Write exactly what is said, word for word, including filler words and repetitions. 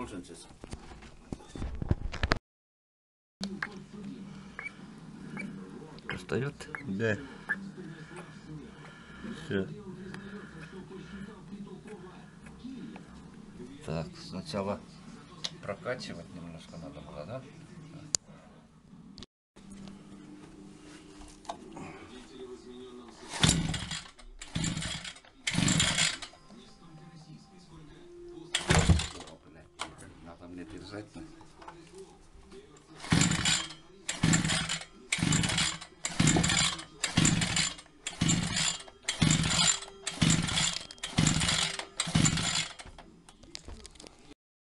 должен сейчас. Достает? Да. Все. Так, сначала прокачивать немножко надо было, да?